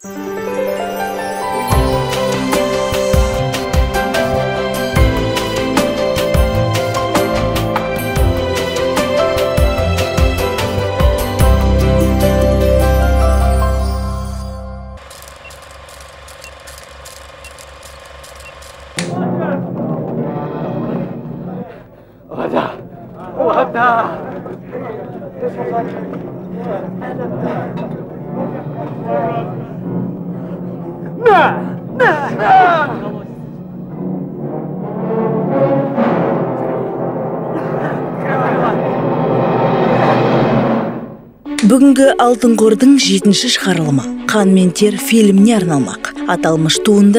Бүгінгі Алтын қордың 7-ші шығарылымы «Қан мен тер» фильміне арналмақ. Аталмыш туынды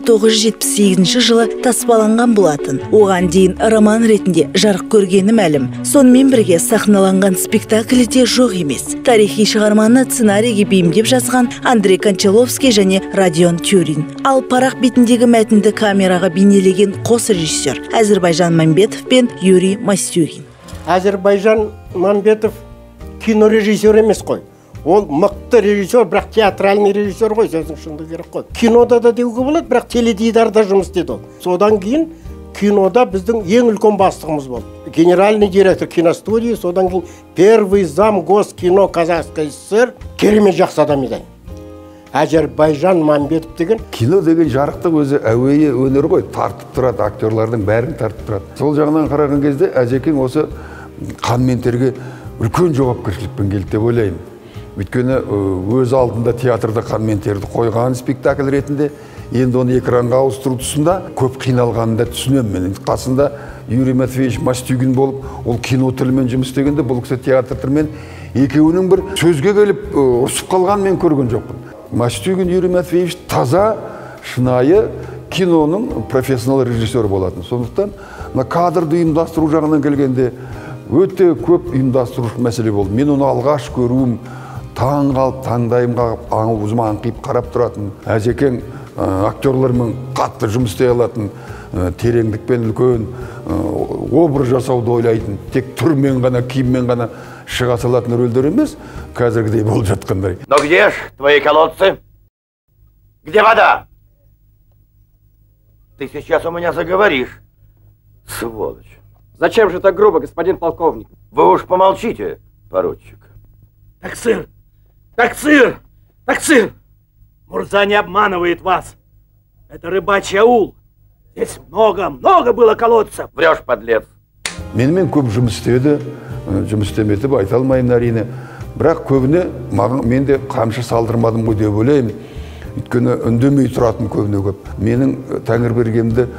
1978 жылы таспаланған болатын. Оған дейін роман ретінде жарық көргені мәлім. Сонымен бірге сахналанған спектаклі де жоқ емес. Тарихи шығарманы сценарийге бейімдеп жазған Андрей Кончаловский және Родион Тюрин. Ал парақ бетіндегі мәтінді камераға бейнелеген қос режиссер Әзірбайжан Мамбетов пен Юрий Мастюгин. Әзірбайжан Мамбетов кинорежиссер емес қой. Ол мықты режиссер, бірақ театральный режиссер қой, сөздің шынды керек қой. Кинода да деуге болады, бірақ теледидарда жұмыс істеді ол. Содан кейін кинода біздің ең үлкен бастығымыз болды. Генеральный директор киностудии, содан кейін первый зам Госкино Казахской ССР, керемет жақсы адам еді. Әзірбайжан Мамбетов деген. Кино деген жарықтық өзі әуейі өнер ғой, тартып тұрады, актерлардың бәрін тартып тұрады. Сол жағынан қараған кезде Әжекең осы қан мен терге үлкен жауапкершілікпен келді деп ойлаймын. Өйткені өз алдында театрда қан мен терді қойған спектакль ретінде, енді оны экранға ауыстыру тұсында көп қиналғанын да түсінемін мен. Қасында Юрий Матвеевич Мастюгин болып, ол кино тілімен жұмыс істегенде, бұл кісі театр тілімен екеуінің бір сөзге келіп ұрсып қалғанын мен көрген жоқпын. Мастюгин Юрий Матвеевич таза, шынайы киноның профессионал режиссері болатын. Сондықтан кадрды ұйымдастыру жағынан келгенде өте көп ұйымдастырушы мәселе болды. Мен оны алғаш көруім, таң қалып, таңдайым қағып, аузыма аңқиып қарап тұратын. Әжекең актерлармен қатты жұмыс істей алатын, тереңдікпен үлкен образ жасауды ойлайтын. Тек түрмен ғана, киіммен ғана шыға салатын рөлдер емес, қазіргідей болып жатқандай. Но где ж твои колодцы? Где вода? Ты сейчас у меня заговоришь, сволочь. Зачем же так грубо, господин полковник? Вы уж помолчите, поручик. Таксир! Таксир! Таксир! Мурза не обманывает вас. Это рыбачий аул. Здесь много было колодцев. Врешь, подлец. Менімен көп жұмыс істеді, жұмыс істемеді деп айта алмаймын әрине. Бірақ көбіне мен де қамшы салдырмадым ғой деп ойлаймын. Өйткені үндемей тұратын көбіне көп. Менің Тәңірбергенді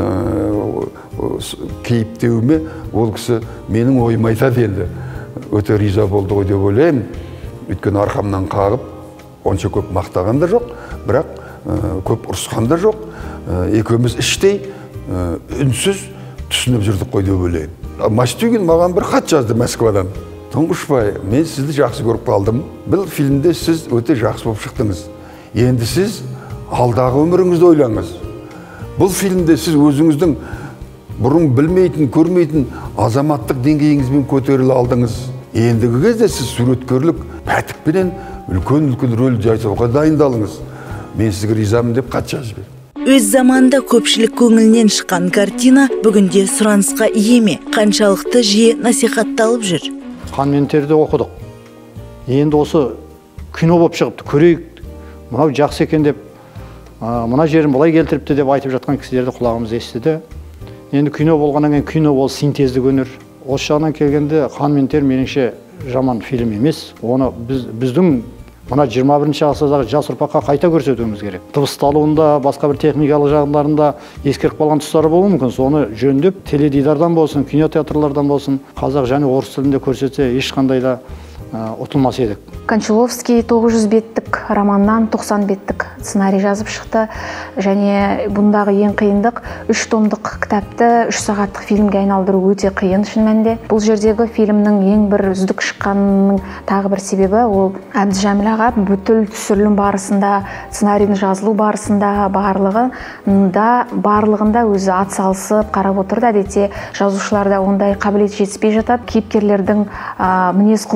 кейіптеуіме ол кісі менің ойым айтады енді. Өте риза болды ғой деп ойлаймын. Өйткені арқамнан қағып, онша көп мақтаған да жоқ, бірақ көп ұрысқан да жоқ. Екеуміз іштей үнсіз түсініп жүрдік қой деп ойлаймын. Мастюгин маған бір хат жазды Москвадан. Тұңғышбай, мен сізді жақсы көріп қалдым. Бұл фильмде сіз өте жақсы болып шықтыңыз. Енді сіз алдағы өміріңізді ойлаңыз. Бұл фильмде сіз өзіңіздің бұрын білмейтін, көрмейтін азаматтық деңгейіңізбен көтеріле алдыңыз. Ендігі кезде сіз суреткерлік пәтікпенен үлкен рөл жасауға дайындалыңыз. Мен сізге ризамын деп хат жазып бердім. Өз заманда көпшілік көңілінен шыққан картина бүгінде сұранысқа ие ме? Қаншалықты жиі насихатталып жүр? Қан мен терді оқыдық. Енді осы кино болып шығыпты, көрейік. Мынау жақсы екен деп, мына жерін бұлай келтіріпті деп айтып жатқан кісілерді құлағымыз естіді. Енді кино болғаннан кейін кино ол синтездік өнер. Осы жағынан келгенде қан мен тер меніңше жаман фильм емес. Оны біздің мына 21-ші ғасырдағы жас ұрпаққа қайта көрсетуіміз керек. Дыбысталуында, басқа бір техникалық жағдайларында ескеріп қалған тұстары болуы мүмкін. Соны жөндеп, теледидардан болсын, кинотеатрлардан болсын, қазақ және орыс тілінде көрсетсе ешқандай да ұтылмас едік. Кончаловский 900 беттік романнан 90 беттік сценарий жазып шықты. Және бұндағы ең қиындық 3 томдық кітапты 3 сағаттық фильмге айналдыру өте қиын шын мәнінде. Бұл жердегі фильмнің ең бір үздік шыққанының тағы бір себебі ол Әбдіжәміл аға бүткіл түсірілім барысында, сценарийдің жазылу барысында барлығында өзі атсалысып қарап отырды. Әдетте жазушыларда ондай қабілет жетіспей жатады. Кейіпкерлердің мінез құлқының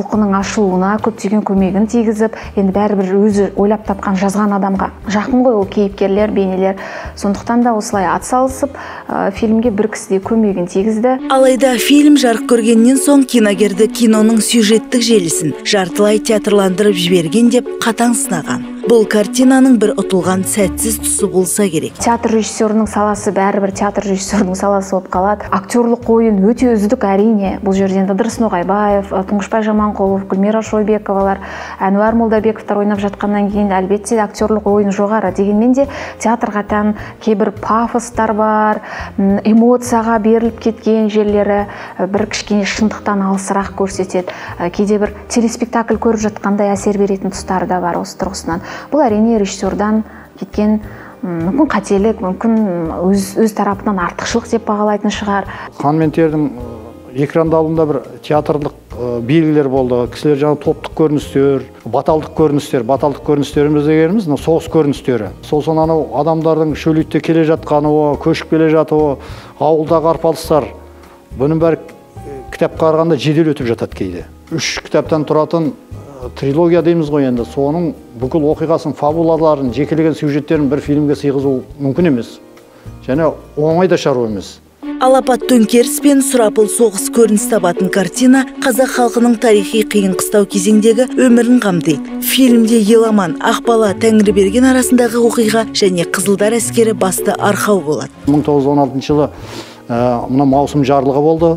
ашылуына көптеген көмегін тигізіп, енді бәрібір өзі ойлап тапқан жазған адамға жақын ғой ол кейіпкерлер, бейнелер. Сондықтан да осылай атсалысып, фильмге бір кісідей көмегін тигізді. Алайда фильм жарық көргеннен соң киногерді киноның сюжеттік желісін жартылай театрландырып жіберген деп қатаң сынаған. Бұл картинаның бір ұтылған сәтсіз тұсы болса керек. Театр режиссерінің саласы бәрібір театр режиссерінің саласы болып қалады. Актерлық ойын өте үздік әрине. Бұл жерден Ыдырыс Ноғайбаев, Тұңғышбай Жаманқұлов, Гүлмира Шойбековалар, Әнуар Молдабековтар ойнап жатқаннан кейін әлбетте актерлық ойын жоғары. Дегенмен де театрға тән кейбір пафостар бар, эмоцияға беріліп кеткен жерлері бір кішкене шындықтан алысырақ көрсетеді. Кейде бір телеспектакль көріп жатқандай әсер беретін тұстары да бар осы тұрғысынан. Бұл әрине режиссердан кеткен мүмкін қателік, мүмкін өз тарапынан артықшылық деп бағалайтын шығар. Қан мен тердің экрандалуында бір театрлық белгілер болды. Кісілер жаңа топтық көріністер, баталдық көріністеріміз дегеніміз, соғыс көріністері. Сосын анау адамдардың шөлейтте келе жатқаны, көшіп келе жатуы, ауылдағы арпалыстар. Бұның бәрі кітап қарағанда жедел өтіп жатады кейде. 3 кітаптан тұратын трилогия дейміз ғой енді. Соның бүкіл оқиғасын, фабуладарын, жекелеген сюжеттерін бір фильмге сыйғызу мүмкін емес. Және оңай да шаруа емес. Алапат төңкеріс пен сұрапыл соғыс көрініс табатын картина қазақ халқының тарихи қиын қыстау кезеңдегі өмірін қамтиды. Фильмде Еламан, Ақбала, Тәңірберген арасындағы оқиға және Қызылдар әскері басты арқау болады. 1916 жылы мына маусым жарлығы болды.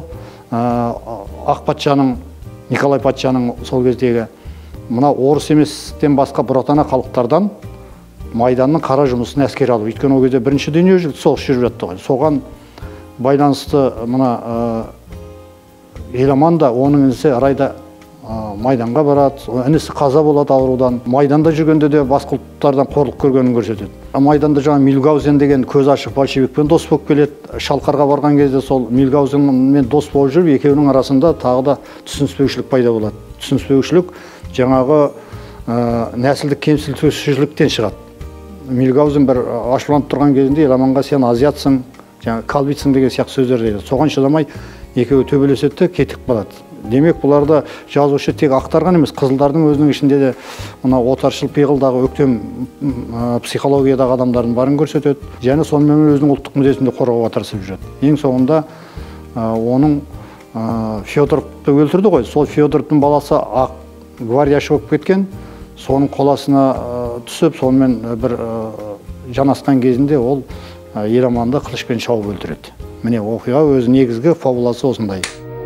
Ақ патшаның, Николай патшаның сол кездегі мына орыс еместен басқа бұратана халықтардан Майданның қара жұмысын әскер алып. Өйткені ол кезде бірінші дүниежүзілік соғыс жүріп жатты ғой. Соған байланысты мына Еламан да оның інісі Райда Майданға барады, інісі қаза болады аурудан. Майданда жүргенде де басқа ұлттардан қорлық көргенін көрсетеді. Майданда жаңа Мильгаузен деген көз ашық большевикпен дос болып келеді. Шалқарға барған кезде сол Мильгаузенмен дос болып жүріп, екеуінің арасында тағы да түсініспеушілік пайда болады. Түсініспеушілік жаңағы нәсілдік кемсітушіліктен шығады. Мильгаузен бір ашуланып тұрған кезінде Еламанға сен азиатсың, жаңа калбитсің деген сияқты сөздер дейді. Соған шыдамай екеуі төбелеседі, кетіп қалады. Демек, бұларда жазушы тек ақтарған емес, қызылдардың өзінің ішінде де мына отаршыл пиғылдағы өктем психологиядағы адамдардың барын көрсетеді. Және сонымен өзінің ұлттық мүддесін де қорғауға тырысып жүреді. Ең соңында оның Федоровты өлтірді ғой. Сол Федоровтың баласы ақ гвардияшы болып кеткен. Соның қоласына түсіп, сонымен бір жанасқан кезінде ол Еламанды қылышпен шауып өлтіреді. Міне оқиға өз негізгі фабуласы осындай.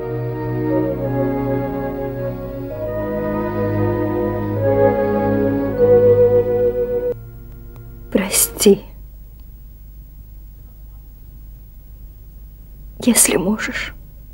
Прости, если можешь.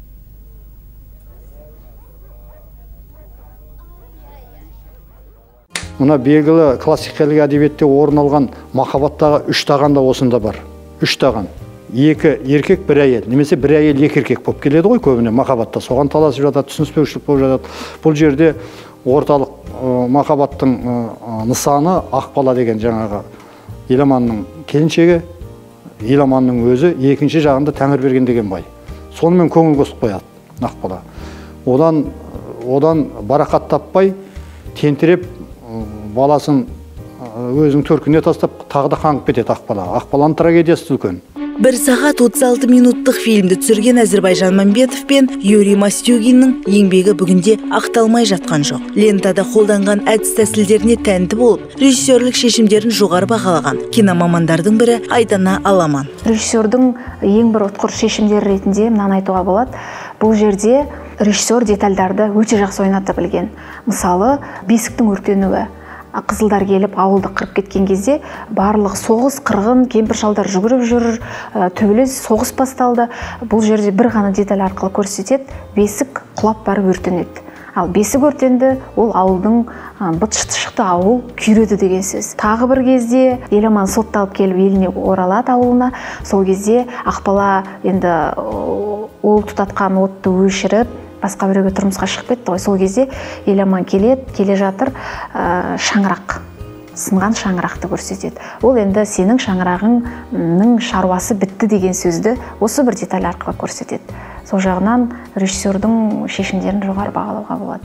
Мына белгілі классикалық әдебиетте орын алған махаббаттағы 3 таған да осында бар. 3 таған. 2 еркек, 1 әйел. Немесе 1 әйел, 2 еркек болып келеді ғой көбіне махаббатта. Соған таласып жатады, түсініспеушілік болып жатады. Бұл жерде орталық махаббаттың нысаны Ақбала деген жаңағы Еламанның келіншегі, Еламанның өзі, екінші жағында Тәңірберген деген бай. Сонымен көңіл қосып қояды Ақбала. Одан барақат таппай, тентіреп баласын өзінің төркініне тастап, тағы да қаңғып кетеді Ақбала. Ақбаланың трагедиясы үлкен. 1 сағат 36 минуттық фильмді түсірген Әзірбайжан Мәмбетов пен Юрий Мастюгиннің еңбегі бүгінде ақталмай жатқан жоқ. Лентада қолданған әдіс тәсілдеріне тәнті болып, режиссерлік шешімдерін жоғары бағалаған киномамандардың бірі Айдана Аламан. Режиссердің ең бір ұтқыр шешімдері ретінде мынаны айтуға болады. Бұл жерде режиссер детальдарды өте жақсы ойната білген. Мысалы, бесіктің өртенуі. Қызылдар келіп ауылды қырып кеткен кезде барлық соғыс, қырғын, кемпір шалдар жүгіріп жүр, төбелес соғыс басталды. Бұл жерде бір ғана деталь арқылы көрсетеді, бесік құлап барып өртенеді. Ал бесік өртенді, ол ауылдың быт-шыты шықты, ауыл күйреді деген сөз. Тағы бір кезде Еламан сотталып келіп еліне оралады ауылына. Сол кезде Ақбала енді ол тұтатқан отты өшіріп, басқа біреуге тұрмысқа шығып кетті ғой. Сол кезде Еламан келе жатыр, шаңырақ, сынған шаңырақты көрсетеді. Ол енді сенің шаңырағыңның шаруасы бітті деген сөзді осы бір деталь арқылы көрсетеді. Сол жағынан режиссердің шешімдерін жоғары бағалауға болады.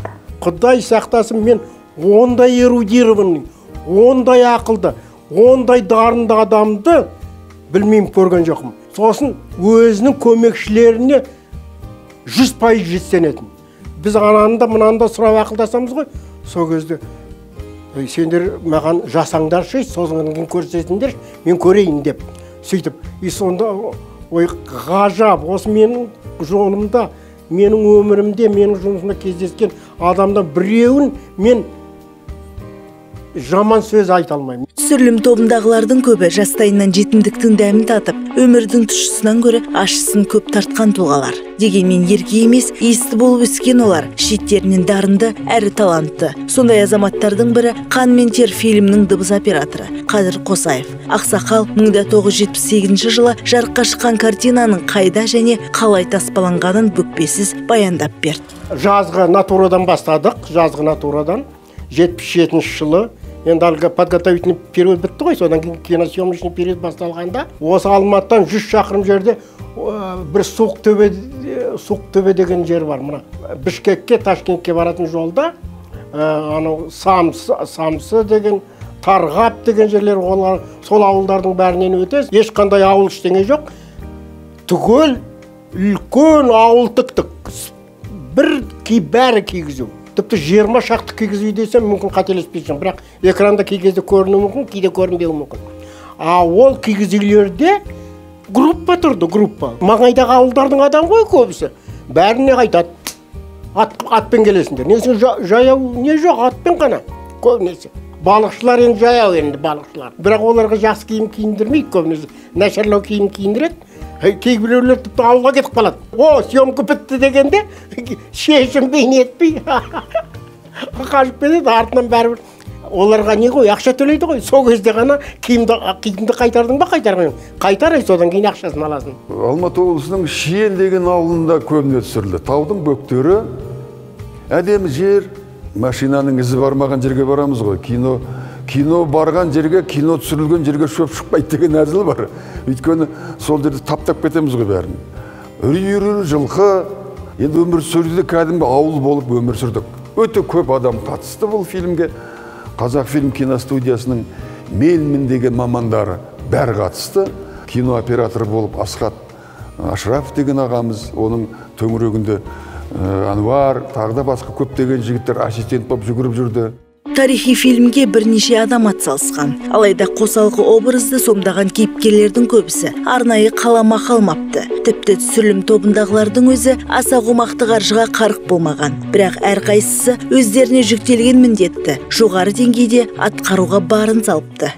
Құдай сақтасын, мен ондай эрудированный, ондай ақылды, ондай дарынды адамды білмеймін, көрген жоқпын. Сосын өзінің көмекшілеріне 100% жетсенетін. Біз ананда мынанда сұрап ақылдасамыз ғой, сол кезде сендер маған жасаңдаршы, сосын көрсетіңдер, мен көрейін деп. Сөйтіп, сонда ой ғажап, осы менің жолымда, менің өмірімде, менің жұмысымда кездескен адамдан біреуін мен жаман сөз айта алмаймын. Түсірілім тобындағылардың көбі жастайынан жетімдіктің дәмін татып, өмірдің тұщысынан көрі ащысын көп тартқан тұлғалар. Дегенмен ерке емес, есті болып өскен олар, шеттерінен дарынды әрі талантты. Сондай азаматтардың бірі «Қан мен тер» фильмінің дыбыс операторы Қадыр Қосаев. Ақсақал 1978 жылы жарыққа шыққан картинаның қайда және қалай таспаланғанын бүкпесіз баяндап берді. Жазғы натурадан бастадық, жазғы натурадан 77 жылы. Енді әлгі подготовительный период бітті ғой, содан кейін киносъемочный период басталғанда, осы Алматыдан 100 шақырым жерде бір Суқтөбе деген жер бар. Мына Бішкекке, Ташкентке баратын жолда, анау Самсы деген, Тарғап деген жерлер, сол ауылдардың бәрінен өтесіз. Ешқандай ауыл ештеңе жоқ. Түгел үлкен ауыл тіктік. Бәрі кигізу. Тіпті 20 шақты кигізу десем, мүмкін қателеспейсің, бірақ экранда кей кезде көріну мүмкін, кейде көрінбеуі мүмкін. Ол кигізулерде группа тұрды, группа. Маңайдағы ауылдардың адам ғой көбісі. Бәріне қайтады. Атпен келесіңдер. Несің жаяу не жоқ, атпен қана көбінесе. Балықшылар енді жаяу енді балықшылар. Бірақ оларға жақсы киім киіндірмейді көбінесе. Нашарлау киім киіндіреді. Кейбіреулер тіпті ауылға кетіп қалады. Съемка бітті дегенде шешінбей нетпей қашып кетеді, артынан бәрібір. Оларға не ғой, ақша төлейді ғой. Сол кезде ғана киімді қайтардың ба, қайтарған. Қайтар, содан кейін ақшасын аласың. Алматы облысының Шиен деген ауылында көбіне түсірілді. Таудың бөктері, әдемі жер, машинаның ізі бармаған жерге барамыз ғой. Кино барған жерге, кино түсірілген жерге шөп шықпайды деген әзіл бар. Өйткені сол жерде таптап кетеміз ғой бәрін. Үрей жылқы, енді өмір сүрді, кәдімгі ауыл болып өмір сүрдік. Өте көп адам қатысты бұл фильмге. Қазақфильм киностудиясының менмін деген мамандары бәрі қатысты. Кинооператор болып Асхат Ашраф деген ағамыз, оның төңірегінде Анвар, тағы да басқа көптеген жігіттер ассистент болып жүгіріп жүрді. Тарихи фильмге бірнеше адам атсалысқан. Алайда қосалқы образды сомдаған кейіпкерлердің көбісі арнайы қаламақы алмапты. Тіпті түсірілім тобындағылардың өзі аса қомақты қаржыға қарық болмаған. Бірақ әрқайсысы өздеріне жүктелген міндетті жоғары деңгейде атқаруға барын салыпты.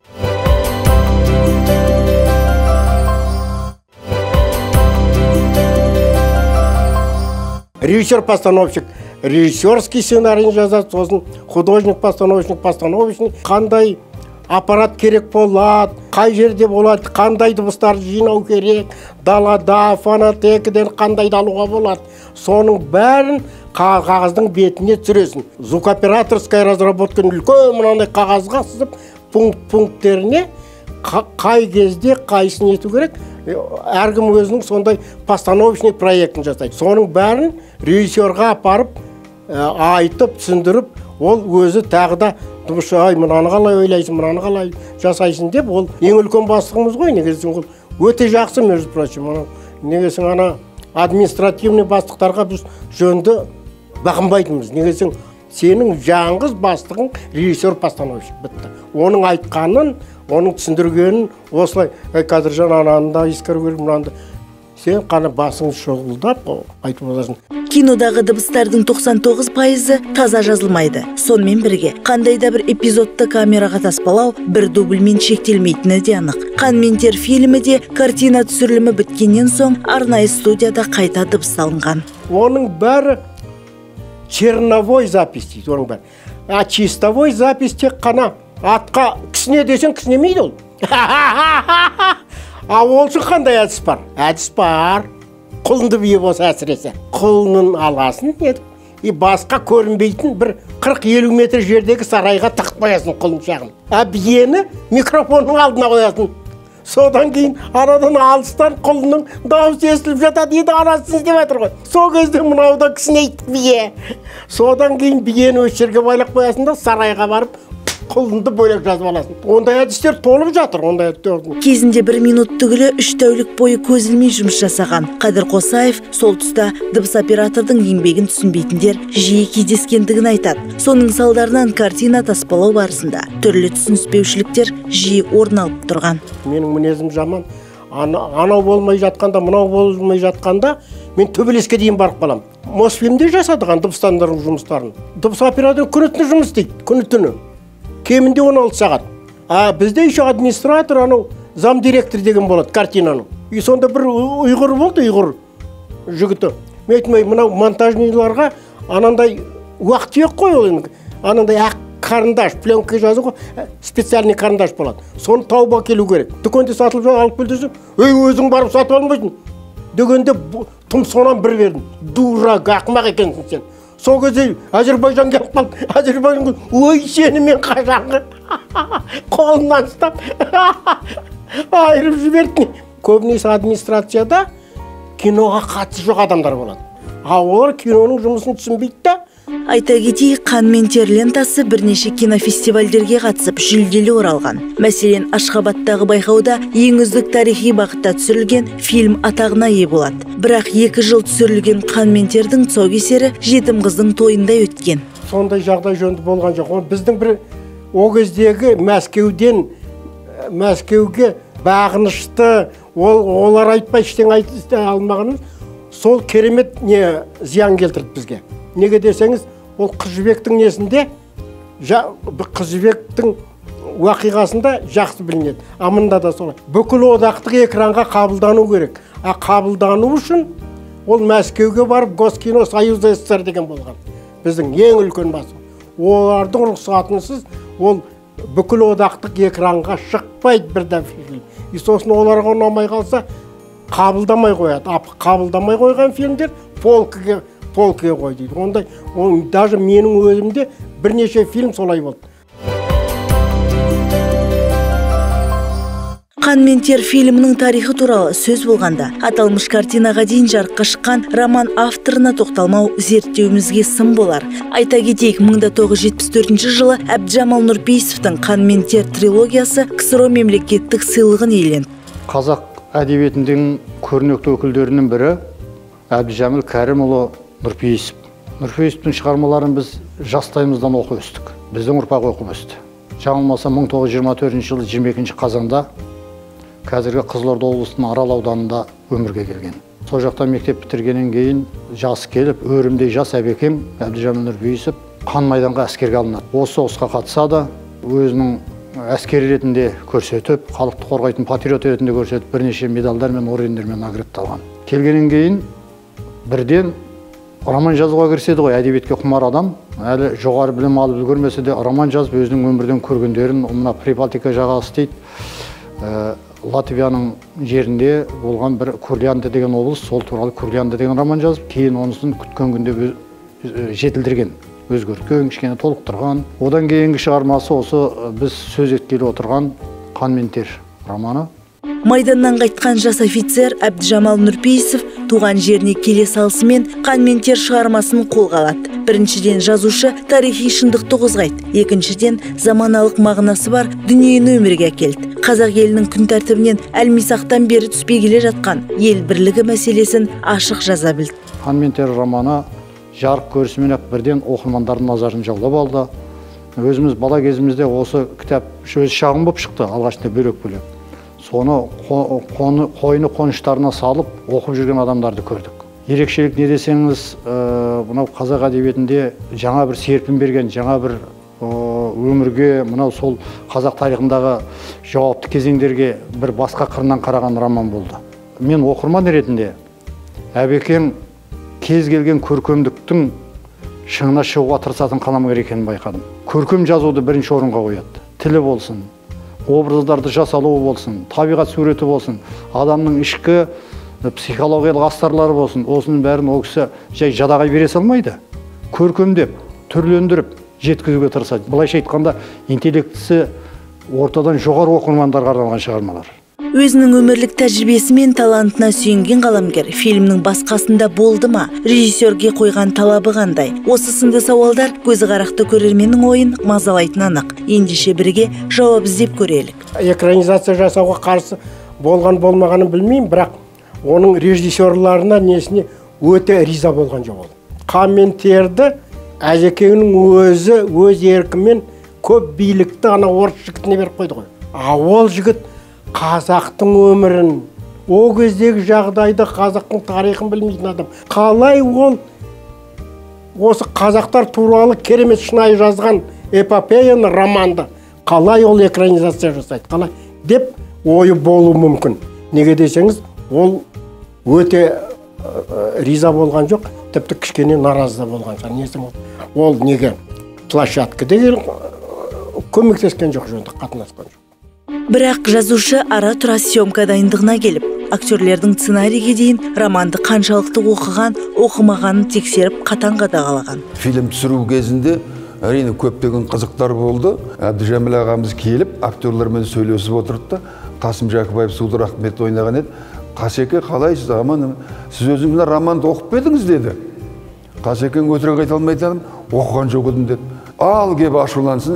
Режиссер-постановщик режиссерский сценарийін жазады, сосын художник-постановщик, қандай аппарат керек болады, қай жерде болады, қандай дыбыстарды жинау керек, далада, фонотекіден қандай алуға болады. Соның бәрін қағаздың бетіне түсіресің. Звукооператорская разработка үлкен мынандай қағазға сызып, пункттеріне қай кезде қайсын ету керек, әркім өзінің сондай постановочный проектін жасайды. Соның бәрін режиссерға апарып, айтып, түсіндіріп, ол өзі тағы да ай, мынаны қалай ойлайсың, мынаны қалай жасайсың деп, ол ең үлкен бастығымыз ғой, негізін ол өте жақсы, между прочим. Негізін ана административный бастықтарға біз жөнді бақынбайтынбыз. Негізін сенің жаңғыз бастығың режиссер-постановщик бітті. Оның айтқанын, оның түсіндіргенін осылай, Қадыржан ананы да ескеру керек, мынаны сен қана басың шоғылдап айтып отырсың. Кинодағы дыбыстардың 99% таза жазылмайды. Сонымен бірге, қандай да бір эпизодты камераға таспалау бір дубльмен шектелмейтіні де анық. «Қан мен тер» фильмі де картина түсірілімі біткеннен соң арнайы студияда қайта дыбысталынған. Оның бәрі черновой запись дейді, оның бәрі. А чистовой запись тек қана атқа кісіне десең кісінемейді ол. А ол үшін қандай әдіс бар? Әдіс бар. Құлынды бие болса әсіресе. Құлынын аласын, и басқа көрінбейтін бір 40-50 метр жердегі сарайға тақып қоясың құлын шағын. А биені микрофонның алдына қоясың. Содан кейін арадан алыстан құлынның дауысы естіліп жатады, еді арасын іздеп жатыр ғой. Сол кезде мынау да кісіні айттық бие. Содан кейін биені осы жерге байлап қоясың да сарайға барып құлынды бөлек жазып аласың. Ондай әдістер толып жатыр, ондай әдістер. Кезінде 1 минут түгілі 3 тәулік бойы көз ілмей жұмыс жасаған Қадыр Қосаев сол тұста дыбыс оператордың еңбегін түсінбейтіндер жиі кездескендігін айтады. Соның салдарынан картина таспалау барысында түрлі түсініспеушіліктер жиі орын алып тұрған. Менің мінезім жаман. Анау болмай жатқанда, мынау болмай жатқанда мен төбелеске дейін барып қалам. Мосфильмде жасадыған дыбыстандыру жұмыстарын. Дыбыс оператор күні-түні жұмыс істейді, күні-түні. Кемінде 16 сағат. Бізде еще администратор, анау зам директор деген болады картинаның. И сонда бір ұйғыр болды, ұйғыр жігіті. Мен айтмай, мынау монтажниларға анандай уақыт жоқ қой ол. Анандай ақ қарындаш, пленка жазу ғой, специальный қарындаш болады. Соны тауып әкелу керек. Дүкенде сатылып алып келдірсің, өзің барып сатып алмайсың. Дегенде тым сонан бір бердім. Дурак, ақымақ екенсің сен. Сол кезде Әзербайжан келіп қалды. Әзербайжан, ой сені мен қашанғы қолынан ұстап айырып жіберді. Көбінесе администрацияда киноға қатысы жоқ адамдар болады. Олар киноның жұмысын түсінбейді да. Айта кетейік, қан мен тер лентасы бірнеше кинофестивальдерге қатысып жүлделі оралған. Мәселен, Ашхабадтағы байқауда ең үздік тарихи бағытта түсірілген фильм атағына ие болады. Бірақ 2 жыл түсірілген қан мен тердің тұсаукесері жетім қыздың тойында өткен. Сондай жағдай жөнді болған жоқ. Біздің бір о кездегі Мәскеуге бағынышты, олар айтпай ештеңе айта алмағанымыз, сол керемет не зиян келтірді бізге. Неге десеңіз, ол Қыз жібектің несінде, Қыз жібектің уақиғасында жақсы білінеді. Амында да солай. Бүкіл одақтық экранға қабылдану керек. Қабылдану үшін ол Мәскеуге барып Госкино Союза СССР деген болған. Біздің ең үлкен басы. Олардың рұқсатынсыз ол бүкіл одақтық экранға шықпайды бірден фильм. И сосын оларға ұнамай қалса қабылдамай қояды. Қабылдамай қойған фильмдер полкіге қой дейді. Ондай, даже менің өзімде бірнеше фильм солай болды. Қан мен тер фильмінің тарихы туралы сөз болғанда, аталмыш картинаға дейін жарыққа шыққан роман авторына тоқталмау зерттеуімізге сын болар. Айта кетейік, 1974 жылы Әбдіжамал Нұрпейісовтің Қан мен тер трилогиясы КСРО мемлекеттік сыйлығын иеленді. Қазақ әдебиетінің көрнекті өкілдерінің бірі Әбдіжамал Кәрімұлы Нұрпейісов. Нұрпейісовтың шығармаларын біз жастайымыздан оқып өстік. Біздің ұрпақ оқып өсті. Жаңылмаса 1924 жылы 22 қазанда қазіргі Қызылорда облысының Арал ауданында өмірге келген. Сол жақтан мектеп бітіргеннен кейін жасы келіп, өрімдей жас әбекем Әбдіжамал Нұрпейісов қан майданға әскерге алынады. Осы соғысқа қатысады, өзінің әскери ретінде көрсетіп, халықты қорғайтын патриот ретінде көрсетіп, бірнеше медальдар мен ордендермен наградталған. Келгеннен кейін бірден роман жазуға кіріседі ғой, әдебиетке құмар адам. Әлі жоғары білім алып үлгермесе де роман жазып, өзінің өмірден көргендерін, мына Прибалтика жағасы дейді, Латвияның жерінде болған бір Курлянда деген облыс, сол туралы Курлянда деген роман жазып, кейін онысын күткен күнде жетілдірген, өзгерткен, кішкене толықтырған. Одан кейінгі шығармасы осы біз сөз еткелі отырған Қан мен тер романы. Майданнан қайтқан жас офицер Әбдіжамал Нұрпейісов туған жеріне келе салысымен Қан мен тер шығармасын қолға алады. Біріншіден, жазушы тарихи шындықты қозғайды. Екіншіден, заманалық мағынасы бар дүниені өмірге әкелді. Қазақ елінің күн тәртібінен әлмисақтан бері түспей келе жатқан ел бірлігі мәселесін ашық жаза білді. Қан мен тер романы жарық көрісімен-ақ бірден оқырмандардың назарын жаулап алды. Өзіміз бала кезімізде осы кітап өз шағын болып шықты, алғашында бөлек-бөлек. Соны қойны қоныштарына салып оқып жүрген адамдарды көрдік. Ерекшелік не десеңіз, мынау қазақ әдебиетінде жаңа бір серпін берген, жаңа бір өмірге, мынау сол қазақ тарихындағы жауапты кезеңдерге бір басқа қырынан қараған роман болды. Мен оқырман ретінде әбекең кез келген көркемдіктің шыңына шығуға тырысатын қаламгер екенін байқадым. Көркем жазуды бірінші орынға қояды. Тілі болсын, образдарды жасалуы болсын, табиғат суреті болсын, адамның ішкі психологиялық астарлары болсын, осының бәрін ол кісі жай жадағай бере салмайды. Көркемдеп, түрлендіріп, жеткізуге тырысады. Былайша айтқанда, интеллектісі ортадан жоғары оқырмандарға арналған шығармалар. Өзінің өмірлік тәжірибесі мен талантына сүйенген қаламгер фильмнің басқасында болды ма? Режиссерге қойған талабы қандай? Осы сынды сауалдар көзі қарақты көрерменнің ойын мазалайтын анық. Ендеше бірге жауап іздеп көрелік. Экранизация жасауға қарсы болмағанын білмеймін, бірақ оның режиссерларына несіне өте риза болған жоқ ол. Қан мен терді Әжекеңнің өзі өз еркімен көп билікті ана орыс жігітіне беріп қойды ғой. Ол жігіт қазақтың өмірін, о кездегі жағдайды, қазақтың тарихын білмейтін адам. Қалай ол осы қазақтар туралы керемет шынайы жазған эпопеяны, романды, қалай ол экранизация жасайды, қалай деп ойы болуы мүмкін. Неге десеңіз, ол өте риза болған жоқ, тіпті кішкене наразы болған шығар. Несі ол неге площадкада көмектескен жоқ, жөнді қатынасқан жоқ. Бірақ жазушы ара-тұра съемка дайындығына келіп, актерлердің сценарийге дейін романды қаншалықты оқыған, оқымағанын тексеріп қатаң қадағалаған. Фильм түсіру кезінде әрине көптеген қызықтар болды. Әбдіжәміл ағамыз келіп, актерлермен сөйлесіп отырды. Қасым Жақыбаев, Судыр Ахмет ойнаған еді. Қасеке, қалайсыз, аман? Сіз өзіңіз романды оқып бердіңіз деді. Қасекең өтірік айта алмайтын, оқыған жоқ едім деді. Ал кеп ашулансын,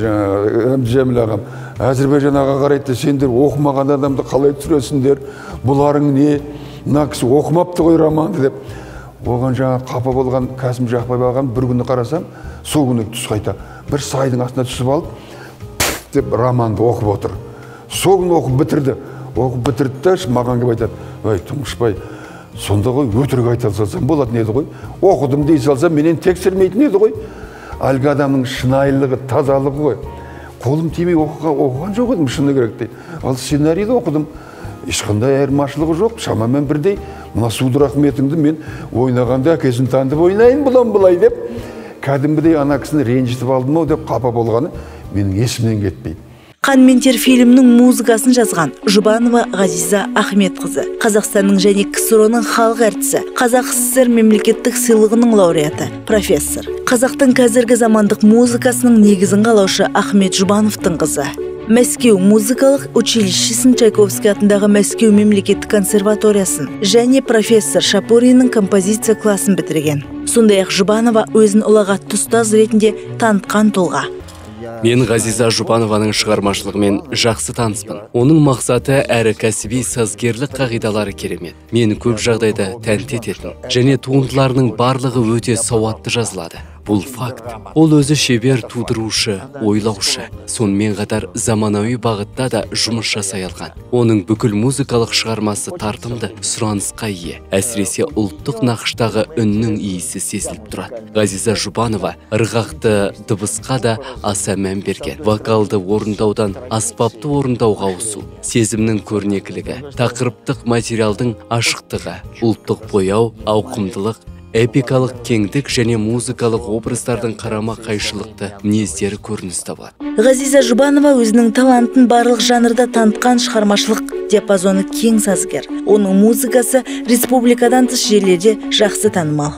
Әбдіжәміл ағам, Әзірбайжан аға қарайды, сендер оқымаған адамды қалай түсіресіңдер, бұларың не, мына кісі оқымапты ғой романды деп. Оған жаңа қапа болған Қасым Жақыбаев ағам бір күні қарасам, сол күні түс қайта бір сайдың астына түсіп алып, деп романды оқып отыр. Сол күні оқып бітірді. Оқып бітірді де маған кеп айтады: "Ой, Тұңғышбай, сонда ғой өтірік айта салсам болатын еді ғой. Оқыдым дей салсам менен тексермейтін еді ғой. Әлгі адамның шынайылығы, тазалығы ғой. Қолым тимей оқыған жоқ едім, шыны керек дейді. Ал сценарийді оқыдым. Ешқандай айырмашылығы жоқ, шамамен бірдей. Мына Судыр Ахметіңді мен ойнағанда әкесін танытып ойнайын бұлай деп, кәдімгідей ана кісіні ренжітіп алдым ау деп қапа болғаны менің есімнен кетпейді. Қан мен тер фильмнің музыкасын жазған Жұбанова Ғазиза Ахметқызы, Қазақстанның және КСР-ның халық әртісі, Қазақ СССР мемлекеттік сыйлығының лауреаты, профессор. Қазақтың қазіргі замандық музыкасының негізін қалаушы Ахмет Жұбановтың қызы. Мәскеу музыкалық училищесін, Чайковский атындағы Мәскеу мемлекеттік консерваториясын және профессор Шапуринның композиция класын бітірген. Сондай-ақ Жұбанова өзін ұлағатты ұстаз ретінде танытқан тұлға. Мен Ғазиза Жұбанованың шығармашылығымен жақсы таныспын. Оның мақсаты әрі кәсіби сазгерлік қағидалары керемет. Мені көп жағдайда тәнті ететін және туындыларының барлығы өте сауатты жазылады. Бұл факт. Ол өзі шебер тудырушы, ойлаушы. Сонымен қатар заманауи бағытта да жұмыс жасай алған. Оның бүкіл музыкалық шығармасы тартымды, сұранысқа ие. Әсіресе ұлттық нақыштағы үннің иісі сезіліп тұрады. Ғазиза Жұбанова ырғақты дыбысқа да аса мән берген. Вокалды орындаудан аспапты орындауға ауысу, сезімнің көрнекілігі, тақырыптық материалдың ашықтығы, ұлттық бояу, ауқымдылық, эпикалық кеңдік және музыкалық образдардың қарама қайшылықты мінездері көрініс табады. Ғазиза Жұбанова өзінің талантын барлық жанрда танытқан, шығармашылық диапазоны кең сазгер. Оның музыкасы республикадан тыс жерлерде жақсы танымал.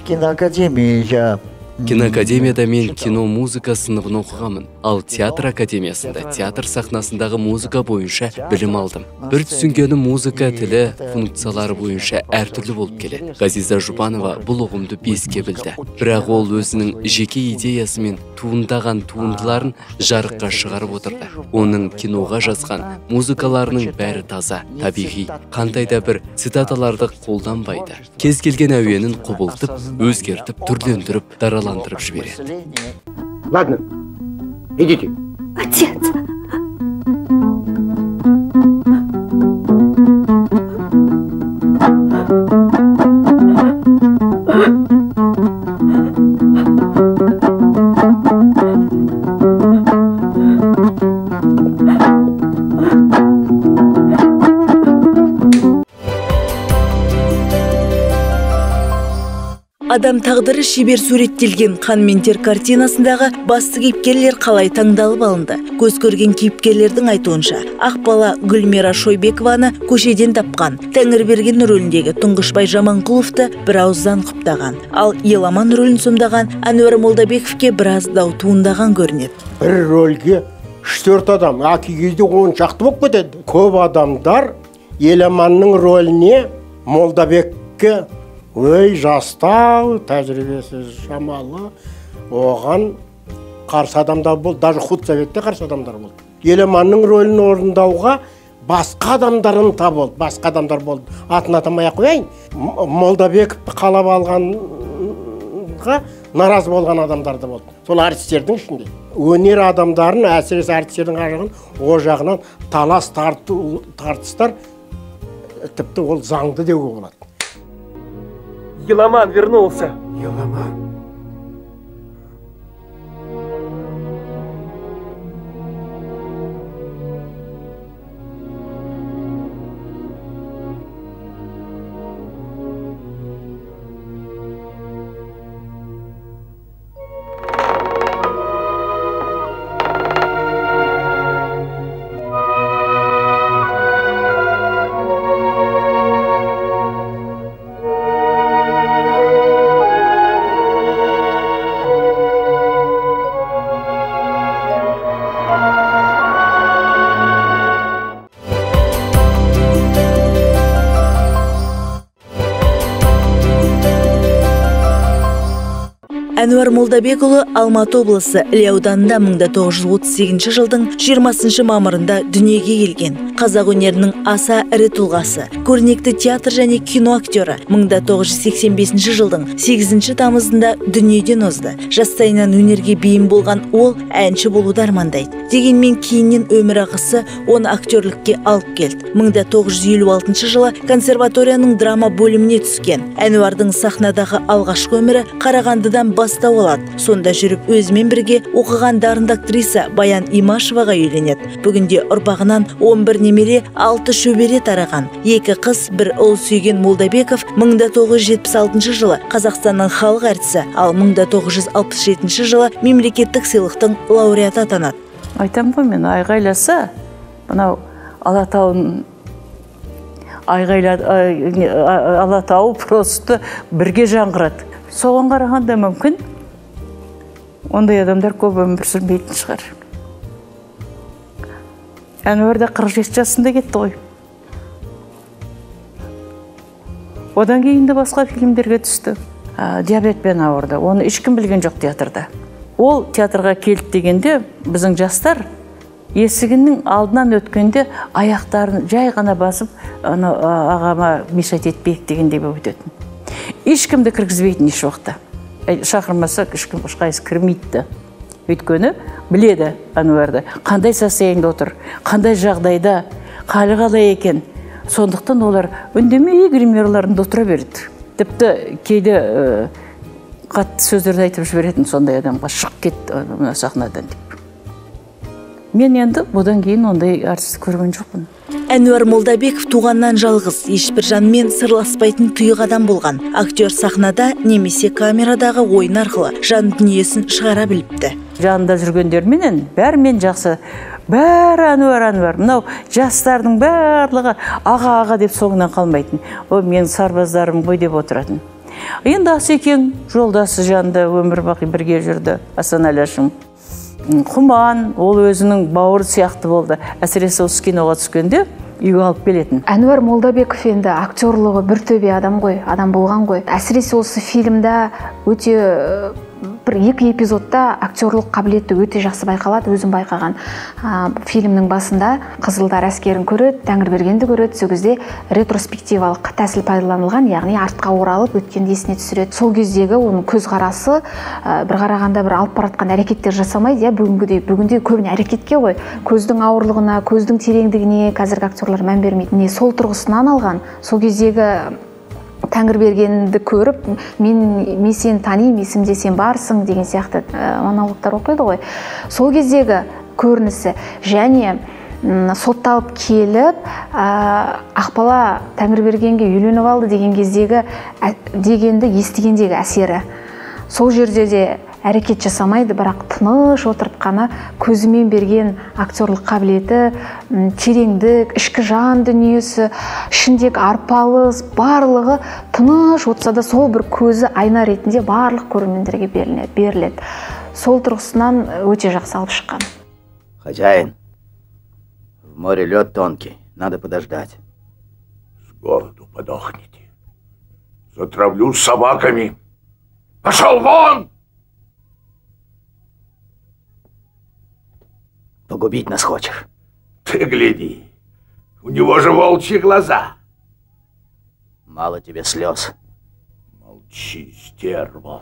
Киноакадемияда мен кино музыка сыныбын оқығамын, ал театр академиясында театр сахнасындағы музыка бойынша білім алдым. Бір түсінгенім музыка тілі функциялары бойынша әртүрлі болып келеді. Ғазиза Жұбанова бұл ұғымды беске білді. Бірақ ол өзінің жеке идеясымен туындаған туындыларын жарыққа шығарып отырды. Оның киноға жазған музыкаларының бәрі таза, табиғи, қандай да бір цитаталарды қолданбайды. Кез келген әуенін құбылтып, өзгертіп, түрлендіріп, дараландырып жібереді. Ладно, идите. Отец! Адам тағдыры шебер суреттелген Қан мен тер картинасындағы басты кейіпкерлер қалай таңдалып алынды? Көз көрген кейіпкерлердің айтуынша, Ақбала Гүлмира Шойбекованы көшеден тапқан, Тәңірберген рөліндегі Тұңғышбай Жаманқұловты бір ауыздан құптаған, ал Еламан рөлін сомдаған Әнуар Молдабековке біраз дау туындаған көрінеді. Бір рөлге 3-4 адам, кей кезде 10 шақты болып кетеді. Көп адамдар Еламанның рөліне Молдабекке өй жастау, тәжірибесі шамалы, оған қарсы адамдар болды, даже худсоветте қарсы адамдар болды. Еламанның рөлін орындауға басқа адамдарын табылды, басқа адамдар болды. Атын атамай қояйын. Молдабековті қалап алғанға наразы болған адамдар да болды. Сол артистердің ішінде. Өнер адамдарын, әсіресе артистердің о жағынан талас тартыстар тіпті ол заңды деуге болады. Еламан вернулся. Еламан. Әнуар Молдабекұлы Алматы облысы Іле ауданында 1938 жылдың 20 мамырында дүниеге келген. Қазақ өнерінің аса ірі тұлғасы, көрнекті театр және кино актері 1985 жылдың 8 тамызында дүниеден озды. Жастайынан өнерге бейім болған ол әнші болуды армандайды. Дегенмен кейіннен өмір ағысы оны актерлікке алып келді. 1956 жылы консерваторияның драма бөліміне түскен. Әнуардың сахнадағы алғашқы өмірі Қарағандыдан бастау алады. Сонда жүріп өзімен бірге оқыған дарынды актриса Баян Имашеваға үйленеді. Бүгінде ұрпағынан 11 немере, 6 шөбере тараған. 2 қыз, 1 ұл сүйген Молдабеков 1976 жылы Қазақстанның халық әртісі, ал 1967 жылы мемлекеттік сыйлықтың лауреаты атанады. Айтам ғой, мен айғайласа, мынау Алатауын Алатауы просто бірге жаңғырады. Соған қарағанда мүмкін ондай адамдар көп өмір сүрмейтін шығар. Әнуар да 47 жасында кетті ғой. Одан кейін де басқа фильмдерге түсті. Диабетпен ауырды. Оны ешкім білген жоқ театрда. Ол театрға келді дегенде біздің жастар есігінің алдынан өткенде аяқтарын жай ғана басып, ағама мешайт етпейік дегенде болып өтетін. Ешкімді кіргізбейтін еш уақытта. Шақырмаса ешкім ешқайсы кірмейді. Өйткені біледі Әнуарды. Қандай состояниеде отыр, қандай жағдайда, халі қалай екен. Сондықтан олар үндемей гримерларында отыра береді. Тіпті кейде қатты сөздерді айтып жіберетін сондай адамға, шық кет сахнадан деп. Мен енді бұдан кейін ондай артисті көрген жоқпын. Әнуар Молдабеков туғаннан жалғыз, ешбір жанмен сырласпайтын тұйық адам болған. Актер сахнада немесе камерадағы ойын арқылы жан дүниесін шығара біліпті. Жанында жүргендерменен бәрімен жақсы, бәрі Әнуар. Мынау жастардың барлығы аға деп соңынан қалмайтын. О, мен сарбаздарым ғой деп отыратын. Енді Асекең жолдасы жанында өмір бақи бірге жүрді, Асан Әләшім. Құман, ол өзінің бауыр сияқты болды. Әсіресе осы киноға түскенде үйге алып келетін. Әнуар Молдабеков енді актерлығы бір төбе адам болған ғой. Әсіресе осы фильмда өте бір 2 эпизодта актерлық қабілеті өте жақсы байқалады, өзім байқаған. Фильмнің басында қызылдар әскерін көреді, Тәңірбергенді көреді, сол кезде ретроспективалық тәсіл пайдаланылған, яғни артқа оралып өткенді есіне түсіреді. Сол кездегі оның көзқарасы бір қарағанда бір алып баратқан әрекеттер жасамайды, бүгінде көбіне әрекетке ғой. Көздің ауырлығына, көздің тереңдігіне қазіргі актерлар мән бермейді. Сол тұрғысынан алған, сол кездегі Тәңірбергенді көріп, мен сені танимын, есімде сен барсың деген сияқты монологтар оқиды ғой. Сол кездегі көрінісі және сотталып келіп, Ақбала Тәңірбергенге үйленіп алды дегенді естігендегі әсері. Сол жерде де әрекет жасамайды, бірақ тыныш отырып қана көзімен берген актерлық қабілеті, тереңдік, ішкі жан дүниесі, ішіндегі арпалыс, барлығы тыныш отырса да сол бір көзі айна ретінде барлық көрермендерге беріледі. Сол тұрғысынан өте жақсы алып шыққан. Хозяин, в море лед тонкий, надо подождать. С голоду подохните. Затравлю собаками. Пошел вон! Погубить нас хочешь? Ты гляди, у него же волчьи глаза. Мало тебе слез. Молчи, стерва.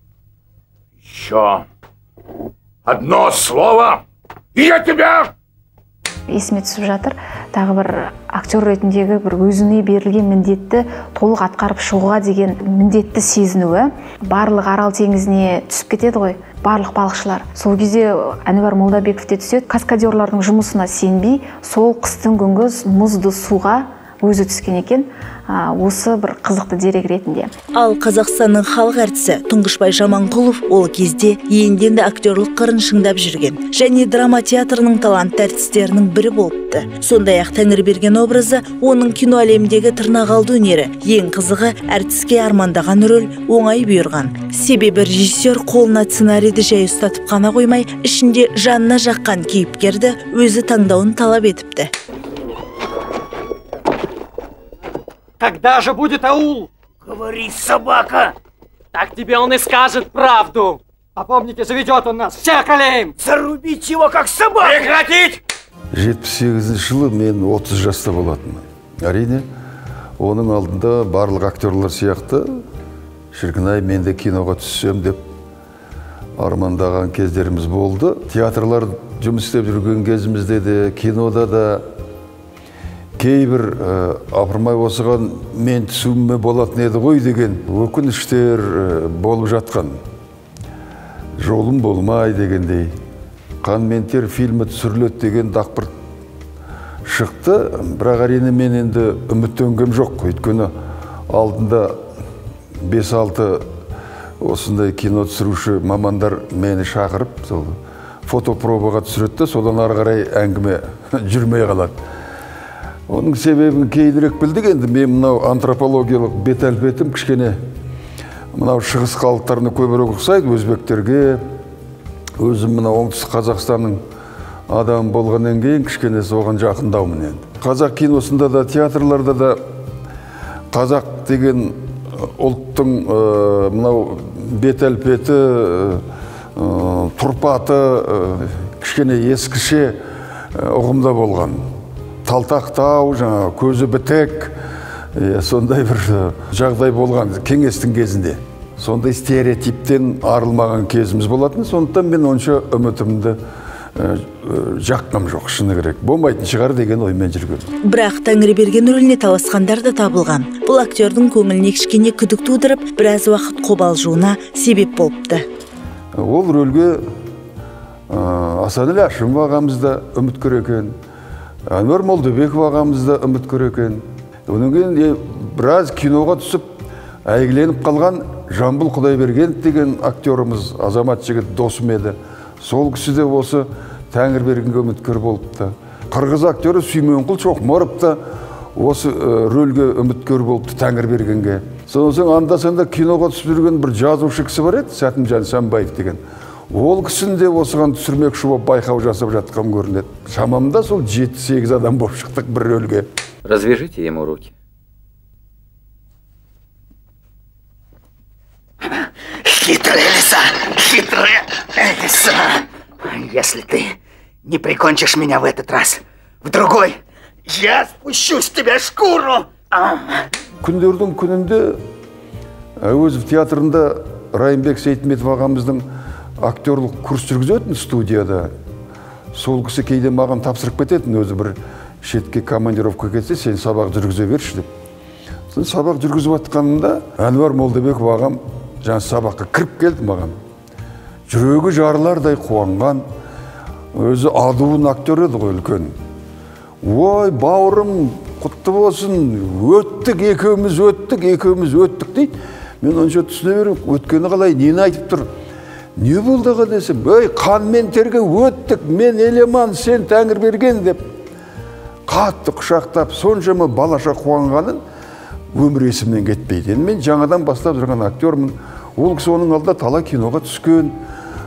Еще одно слово, и я тебя... Есіме түсіп жатыр, тағы бір актер ретіндегі бір өзіне берілген міндетті толық атқарып шығуға деген міндетті сезінуі. Барлық Арал теңізіне түсіп кетеді ғой, барлық балықшылар. Сол кезде Әнуар Молдабеков те түседі, каскадерлардың жұмысына сенбей, сол қыстың күнгі мұзды суға өзі түскен екен. Осы бір қызықты дерек ретінде. Ал Қазақстанның халық әртісі Тұңғышбай Жаманқұлов ол кезде енденді актерлық қырын шыңдап жүрген және драма театрының талантты әртістерінің бірі болыпты. Сондай-ақ Тәңірберген образы оның кино әлеміндегі тырнақалды өнері. Ең қызығы, әртіске армандаған рөл оңай бұйырған. Себебі режиссер қолына сценарийді жай ұстатып қана қоймай, ішінде жанына жаққан кейіпкерді өзі таңдауын талап етіпті. Когда же будет аул? Говори, собака! Так тебе он и скажет правду. А помните, заведет он нас, всех колеем! Зарубить его, как собаку! Прекратить! 78 жылы мен 30 жаста болатынмын. Әрине, оның алдында барлық актерлар сияқты, шіркін-ай, мен де киноға түссем деп армандаған кездеріміз болды. Театрлар жұмыс істеп жүрген кезімізде де, кинода да кейбір апырмай осыған мен түсуіме болатын еді ғой деген өкініштер болып жатқан. Жолым болмай дегендей. Қан мен тер фильмі түсіріледі деген дақпырт шықты. Бірақ әрине мен енді үміттенгем жоқ. Өйткені алдында 5-6 осындай кино түсіруші мамандар мені шақырып, фотопробаға түсіреді, содан ары қарай әңгіме жүрмей қалады. Оның себебін кейінірек білдік, енді мен мынау антропологиялық бет әлпетім кішкене мынау шығыс халықтарына көбірек ұқсайды, өзбектерге. Өзім мынау оңтүстік Қазақстанның адамы болғаннан кейін кішкене соған жақындаумын енді. Қазақ киносында да, театрларда да қазақ деген ұлттың мынау бет әлпеті, тұрпаты кішкене ескіше ұғымда болған. Талтақтау, көзі бітек, сондай бір жағдай болған кеңестің кезінде. Сондай стереотиптен арылмаған кезіміз болатын, сондықтан мен онша үмітімді жаққам жоқ, шыны керек. Болмайтын шығар деген оймен жүрген. Бірақ Тәңірберген рөліне таласқандар да табылған. Бұл актердің көңіліне кішкене күдік тудырып, біраз уақыт қобалжуына себеп болыпты. Ол рөлге Асанәлі Әшімов ағамыз да үміткер екен. Әнуар Молдабеков ағамыз да үміткер екен. Онан кейін біраз киноға түсіп, әйгіленіп қалған Жамбыл Құдайбергенов деген актеріміз, азамат жігіт досым еді. Сол кісі де осы Тәңірбергенге үміткер болыпты. Қырғыз актері Сүйменқұл Шоқмаров та осы рөлге үміткер болыпты Тәңірбергенге. Сосын анда-санда киноға түсіп жүрген бір жазушы кісі бар еді, Сәтімжан Сәмбаев деген. Ол кісін де осыған түсірмекші болып байқау жасап жатқан көрінеді. Шамамда сол 7-8 адам болып шықтық бір рөлге. Развяжите ему руки. Хитрая лиса! Хитрая лиса! Если ты не прикончишь меня в этот раз, в другой, я спущу с тебя шкуру! Күндердің күнінде Әуезов театрында Райымбек Сейтметов ағамыздың актерлық курс жүргізетін студияда. Сол кісі кейде маған тапсырып кететін, өзі бір шетке командировка кетсе, сен сабақ жүргізе берші деп. Сабақ жүргізіп атқанымда Әнуар Молдабеков ағам сабаққа кіріп келді маған. Жүрегі жарылардай қуанған, өзі адуын актер еді ғой, үлкен. Ой, бауырым, құтты болсын, өттік дейді. Мен онша түсіне берем, өткені қалай, нені айтып тұр? Не болдыға десем, қан мен терге өттік, мен Елеман, сен Тәңірберген деп. Қатты құшақтап, соншама балаша қуанғанын өмір есімнен кетпейді. Мен жаңадан бастап жүрген актермін. Ол кісі оның алдында талай киноға түскен.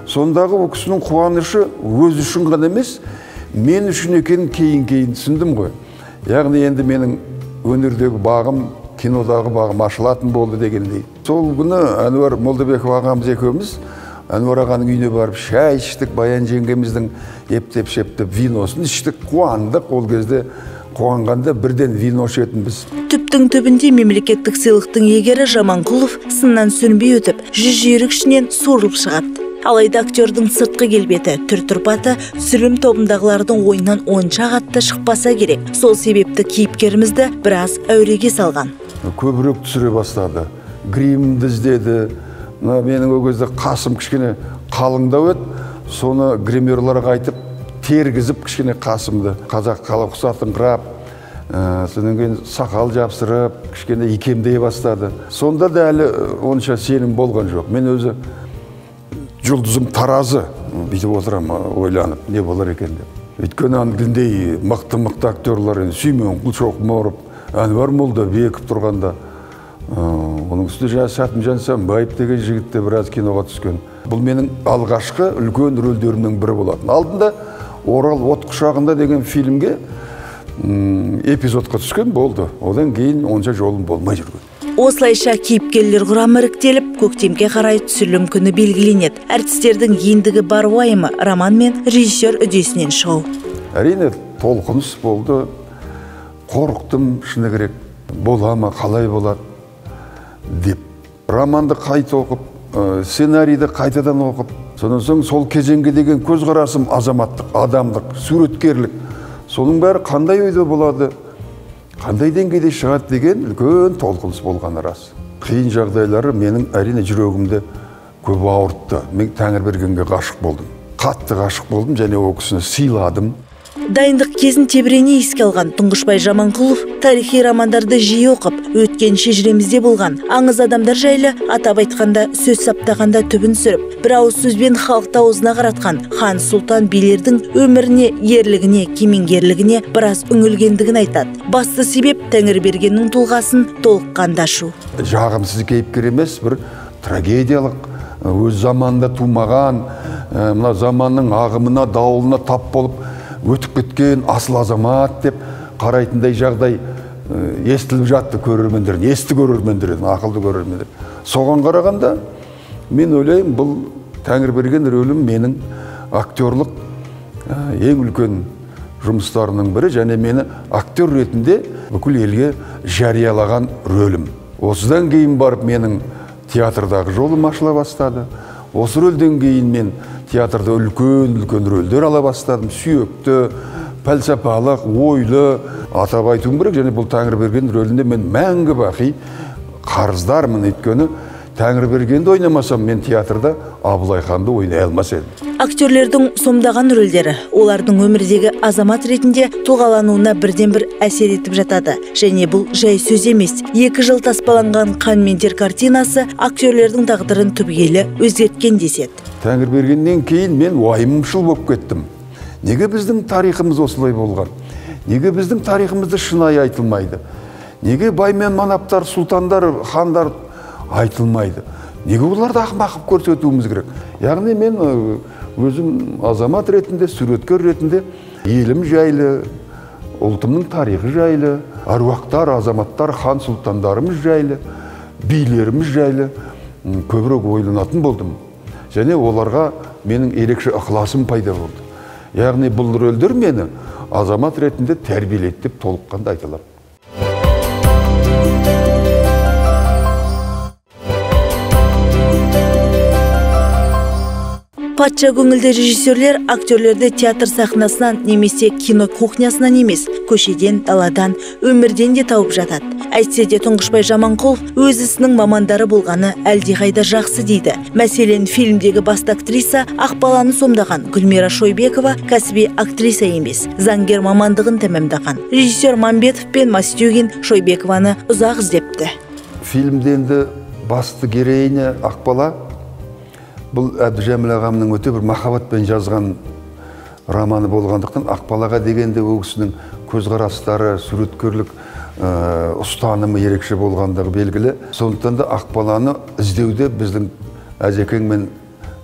сондағы ол кісінің қуанышы өзі үшін ғана емес, мен үшін екенін кейін түсіндім ғой. Яғни енді менің өнердегі бағым, кинодағы бағым ашылатын болды дегендей. Сол күні Әнуар Молдабеков ағамыз екеуміз Әнуар ағаның үйіне барып шай іштік, Баян жеңгеміздің ептеп-шептеп виносын іштік, қуандық. Ол кезде қуанғанда бірден вино ішетінбіз. Түптің түбінде мемлекеттік сыйлықтың егері Жаманқұлов сыннан сүрінбей өтіп, жүз жүйрік ішінен суырылып шығады. Алайда актердің сыртқы келбеті, түр-тұрпаты түсірілім тобындағылардың ойынан онша қатты шықпаса керек. Сол себепті кейіпкерімізді біраз әуреге салған. Көбірек түсіре бастады. Гримді іздеді. Менің ол кезде қасым кішкене қалыңдау еді. Соны гримерларға айтып, тергізіп кішкене қасымды. Қазақ халық ұқсатыңқырап, содан кейін сақал жапсырып, кішкене икемдей бастады. Сонда да әлі онша сенім болған жоқ. Мен өзі жұлдызым таразы, бүйтіп отырам, ойланып, не болар екен деп. Өйткені анділдей мықты актерлар, Сүйменқұл Шоқмұрып, Әнуар Молдабеков тұрғанда, оның үстіне Сәтімжан Самбаев деген жігітте біраз киноға түскен. Бұл менің алғашқы үлкен рөлдерімнің бірі болатын. Алдында Орал от құшағында деген фильмге эпизодқа түскен болды. Одан кейін онша жолым болмай жүрген. Осылайша кейіпкерлер құрамы іріктеліп, көктемге қарай түсірілім күні белгіленеді. Әртістердің ендігі бар уайымы роман мен режиссер үдесінен шығу. Әрине толқыныс болды. Қорықтым, шыны керек, бола ма, қалай болады деп. Романды қайта оқып, сценарийді қайтадан оқып, содан соң сол кезеңге деген көзқарасым азаматтық, адамдық, суреткерлік. Соның бәрі қандай ойда болады, қандай деңгейде шығады деген үлкен толқыныс болғаны рас. Қиын жағдайлары менің әрине жүрегімді көп ауыртты. Мен Тәңірбергенге ғашық болдым. Қатты ғашық болдым және ол кісіні сыйладым. Дайындық кезін тебірене еске алған Тұңғышбай Жаманқұлов тарихи романдарды жиі оқып, өткен шежіремізде болған аңыз адамдар жайлы атап айтқанда сөз саптағанда түбін сүріп, бір ауыз сөзбен халықты аузына қаратқан хан сұлтан билердің өміріне, ерлігіне, кемеңгерлігіне біраз үңілгендігін айтады. Басты себеп Тәңірбергеннің тұлғасын толыққанда ашу. Жағымсыз кейіпкер емес, бір трагедиялық, өз заманында тумаған, мына заманның ағымына, дауылына тап болып өтіп кеткен асыл азамат деп қарайтындай жағдай естіліп жатты көрермендерден, есті көрермендерден, ақылды көрермендерден. Соған қарағанда мен ойлаймын, бұл Тәңірберген рөлім менің актерлық ең үлкен жұмыстарының бірі және мені актер ретінде бүкіл елге жариялаған рөлім. Осыдан кейін барып менің театрдағы жолым ашыла бастады. Осы рөлден кейін мен театрда үлкен рөлдер ала бастадым. Сүйекті, пәлсапалық, ойлы, атап айтуым керек, және бұл Тәңірберген рөлінде мен мәңгі бақи қарыздармын. Өйткені Тәңірбергенді ойнамасам, мен театрда Абылай ханды ойнай алмас едім. Актерлердің сомдаған рөлдері олардың өмірдегі азамат ретінде тұлғалануына бірден бір әсер етіп жатады. Және бұл жай сөз емес. 2 жыл таспаланған «Қан мен тер» картинасы актерлердің тағдырын түбегейлі өзгерткен деседі. Тәңірбергеннен кейін мен уайымшыл болып кеттім. Неге біздің тарихымыз осылай болған? Неге біздің тарихымызды шынайы айтылмайды? Неге бай мен манаптар, сұлтандар, хандар айтылмайды? Неге оларды ақымақ көрсетуіміз керек? Яғни мен өзім азамат ретінде, суреткер ретінде елім жайлы, ұлтымның тарихы жайлы, аруақтар, азаматтар, хан сұлтандарымыз жайлы, билеріміз жайлы көбірек ойланатын болдым. Және оларға менің ерекше ықыласым пайда болды. Яғни бұл рөлдер мені азамат ретінде тәрбиеледі деп толыққанда айта аламын. Патша көңілді режиссерлер актерлерді театр сахнасынан немесе кино кухнясынан емес, көшеден, даладан, өмірден де тауып жатады. Әйтсе де Тұңғышбай Жаманқұлов өз ісінің мамандары болғаны әлдеқайда жақсы дейді. Мәселен, фильмдегі басты актриса Ақбаланы сомдаған Гүлмира Шойбекова кәсіби актриса емес, заңгер мамандығын тәмамдаған. Режиссер Мамбетов пен Мастюгин Шойбекованы ұзақ іздепті. Фильмденді басты героиня Ақбала бұл Әбдіжәміл ағамның өте бір махаббатпен жазған романы болғандықтан Ақбалаға дегенде ол кісінің көзқарастары, суреткерлік ұстанымы ерекше болғандығы белгілі. Сондықтан да Ақбаланы іздеуде біздің Әжекең мен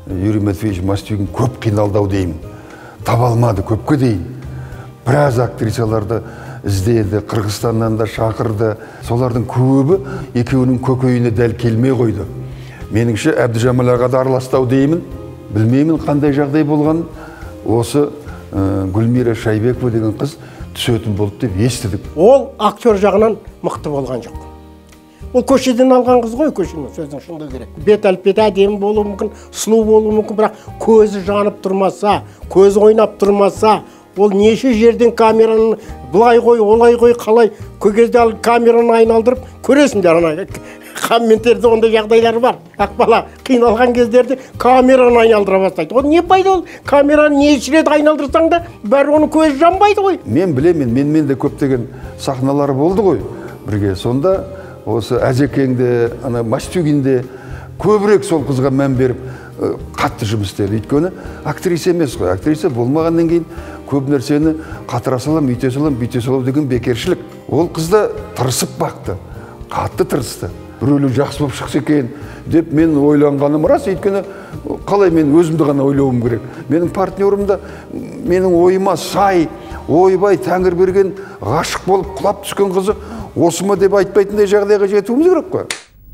Юрий Матвеевич Мастюгин көп қиналдау деймін. Таба алмады көпке дейін. Біраз актрисаларды іздеді, Қырғызстаннан да шақырды. Солардың көбі екеуінің көкейіне дәл келмей қойды. Меніңше Әбдіжамал аға да араластау деймін. Білмеймін қандай жағдай болған. Осы Гүлмира Шайбекова деген қыз түсетін болды деп естідік. Ол актер жағынан мықты болған жоқ. Ол көшеден алған қыз ғой, көшенің сөздің шынында керек. Бет әлпеті әдемі болуы мүмкін, сұлу болуы мүмкін, бірақ көзі жанып тұрмаса, көзі ойнап тұрмаса, ол неше жерден камераны былай қой, олай қой, қалай көкезде алып камераны айналдырып көресіңдер, ана комменттерде ондай жағдайлар бар. Ақбала қиналған кездерде камераны айналдыра бастайды. Ол не пайда, ол камераны неше рет айналдырсаң да бәрі оның көзі жанбайды ғой. Мен білемін, менмен де көптеген сахналар болды ғой бірге. Сонда осы Әзекеңде, ана Мастюгинде көбірек сол қызға мән беріп қатты жұмыс істеді. Өйткені актриса емес қой. Актриса болмағаннан кейін көп нәрсені қатыра салам, үйте салам, бүйте салам деген бекершілік. Ол қызда тырысып бақты, қатты тырысты. Біреулер жақсы болып шықса екен деп мен ойланғаным рас. Өйткені қалай мен өзімді ғана ойлауым керек. Менің партнерім да менің ойыма сай, ойбай тәңір берген ғашық болып құлап түскен қызы осы ма деп айтпайтындай жағдайға жетуіміз керек қой.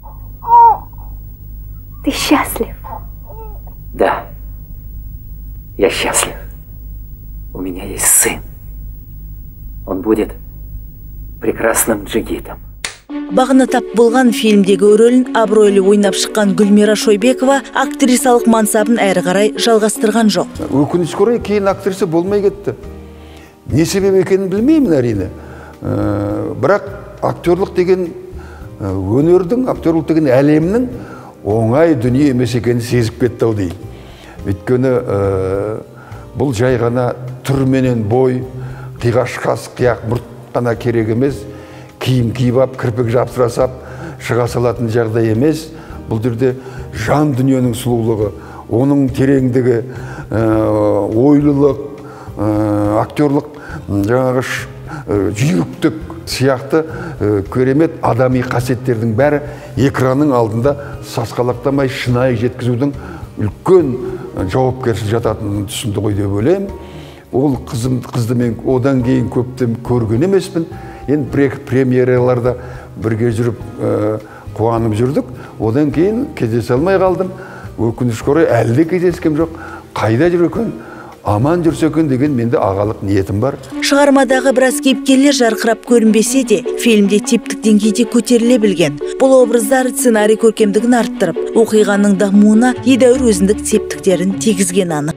Ты счастлив? Да, я счастлив. У меня есть сын. Он будет прекрасным джигитом. Бағына тап болған фильмдегі рөлін абыройлы ойнап шыққан Гүлмира Шойбекова актрисалық мансабын әрі қарай жалғастырған жоқ. Өкінішке орай кейін актриса болмай кетті. Не себеп екенін білмеймін әрине. Бірақ актерлық деген өнердің, актерлық деген әлемнің оңай дүние емес екенін сезіп кетті ау деймін. Өйткені бұл жай ғана түрменен бой, қиғаш қас, қияқ мұрт қана керек емес, киім киіп ап, кірпік жапсырасап, шыға салатын жағдай емес. Бұл жерде жан дүниенің сұлулығы, оның тереңдігі, ойлылық, актерлық, жаңағы жүйріктік сияқты керемет адами қасиеттердің бәрі экранның алдында сасқалақтамай шынайы жеткізудің үлкен жауапкершілік жататынын түсінді ғой деп ойлаймын. Ол қызды мен одан кейін көптен көрген емеспін. Енді премьераларда бірге жүріп қуанып жүрдік. Одан кейін кездесе алмай қалдым. Өкінішке орай әлі де кездескем жоқ. Қайда жүр екен? Аман жүрсе екен деген менде ағалық ниетім бар. Шығармадағы біраз кейіпкерлер жарқырап көрінбесе де, фильмде типтік деңгейде көтеріле білген. Бұл образдар сценарий көркемдігін арттырып, оқиғаның дамуына едәуір өзіндік септіктерін тигізген анық.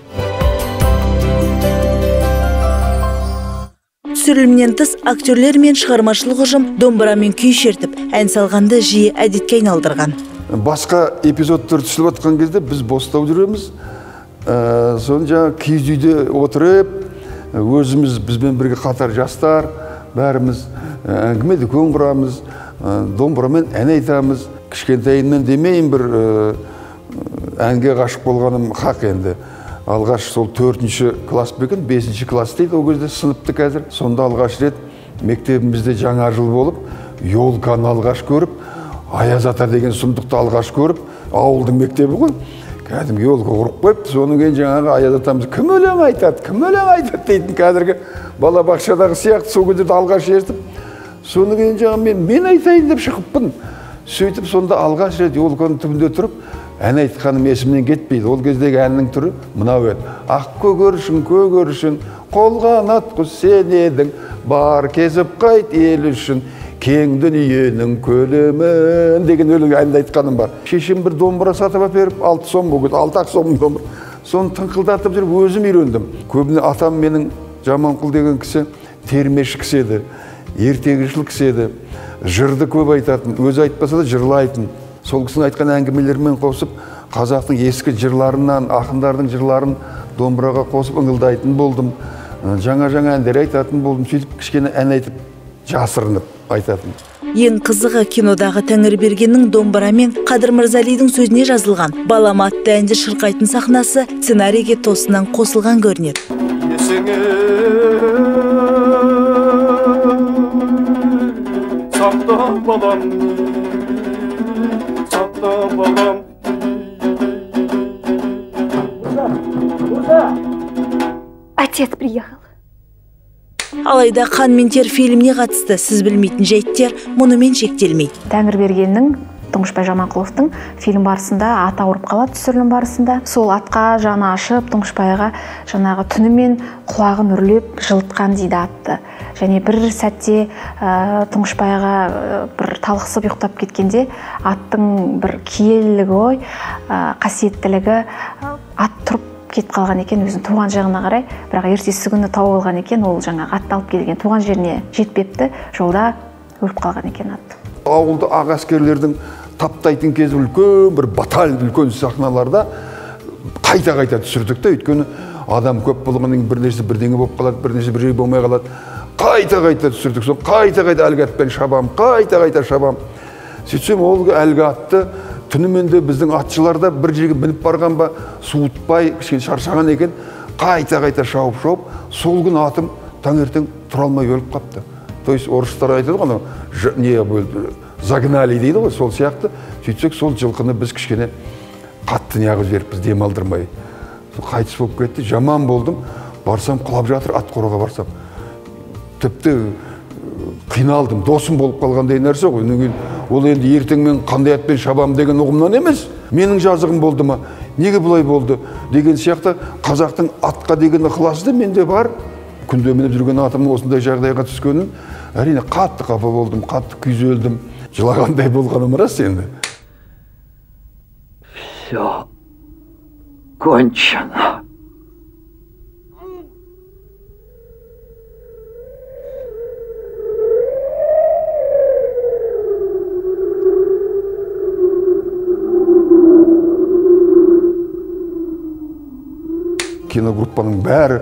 Түсірілімнен тыс актерлер мен шығармашылық ұжым домбырамен күй шертіп, ән салғанды жиі әдетке айналдырған. Басқа эпизодтар түсіріп жатқан кезде біз бостау жүреміз. Соны жаңа киіз үйде отырып, өзіміз бізбен бірге қатар жастар, бәріміз әңгіме дүкен құрамыз, домбырамен ән айтамыз. Кішкентайымнан демейін, бір әнге ғашық болғаным хақ енді. Алғаш сол 4-ші класс бекен, 5-ші класс дейді, ол кезде сыныпты қазір. Сонда алғаш рет мектебімізде жаңа жыл болып, елканы алғаш көріп, Аяз ата деген сұмдықты алғаш көріп, ауылдың мектебі ғой. Кәдімгі елка құрып қойыпты. Соның кейін жаңағы Аяз атамыз кім өлең айтады дейтін кәдіргі балабақшадағы сияқты сол кезде алғаш естіп. Соның кейін жаңағы мен айтайын деп шығыппын. Сөйтіп сонда алғаш рет елканың түбінде тұрып, ән айтқаным есімнен кетпейді. Ол кездегі әннің түрі мынау еді. Ақ көгершін, қолғанат құс сен едің, бар кезіп қайт ел үшін, кең дүниенің көлемін деген өлең әнді айтқаным бар. Шешем бір домбыра сатып әперіп, 6 сом болып, 6 сом домбыра. Соны тыңқылдатып жүріп өзім үйрендім. Көбіне атам менің Жаманқұл деген кісі термеші кісі еді, ертегішіл кісі еді. Жырды көп айтатын, өзі айтпаса да жырлайтын. Сол кісінің айтқан әңгімелермен қосып, қазақтың ескі жырларынан, ақындардың жырларын домбыраға қосып ыңылдайтын болдым. Жаңа әндер айтатын болдым. Сөйтіп кішкене ән айтып, жасырынып айтатын. Ең қызығы кинодағы Тәңірбергеннің домбырамен Қадыр Мырзалидің сөзіне жазылған «Балама» атты әнді шырқайтын сахнасы сценарийге тосынан қосылған көрінеді. алайда «Қан мен тер» фильміне қатысты сіз білмейтін жайттер мұнымен шектелмейді. Тәңірбергеннің, Тұңғышбай Жаманқұловтың фильм барысында ат ауырып қалады, түсірілім барысында. Сол атқа жаны ашып, Тұңғышбайға жаңағы түнімен құлағын үрлеп жылытқан дейді атты. Және бір сәтте Тұңғышбайға бір талықсып ұйықтап кеткенде аттың бір киелілігі, қасиеттілігі, ат тұрып кетіп қалған екен өзінің туған жағына қарай, бірақ ертесі күні тауып алған екен, ол жаңағы атты алып келген туған жеріне жетпепті, жолда өліп қалған екен ат. Ауылды ақ әскерлердің таптайтын кезі үлкен бір батальон, үлкен сахналарда қайта-қайта түсірдік та, өйткені адам көп болғаннан кейін бірнеше бірдеңе болып қалады, бірнеше бір жай болмай қалады. Қайта-қайта түсірдік, сол қайта-қайта әлгі атпен шабам, қайта-қайта шабам. Сөйтсем ол әлгі атты түнімен де біздің атшыларда бір жерге мініп барған ба, суытпай, кішкене шаршаған екен, қайта-қайта шауып, сол күн атым таңертең тұра алмай өліп қапты. То есть орыстар айтады ғой, не загнали дейді ғой, сол сияқты. Сөйтсек сол жылқыны біз кішкене қатты неғып жіберіппіз, демалдырмай. Қайтыс болып кетті, жаман болдым. Барсам, құлап жатыр, ат қораға барсам. Тіпті қиналдым, досым болып қалғандай нәрсе ғой. Ол енді ертеңмен қандай атпен шабам деген ұғымнан емес. Менің жазығым болды ма? Неге бұлай болды? Деген сияқты қазақтың атқа деген ықыласы да менде бар. Күнде мініп жүрген атымның осындай жағдайға түскенін әрине қатты қапа болдым, қатты күйзелдім. Жылағандай болғаным рас енді. Все кончено. Киногруппаның бәрі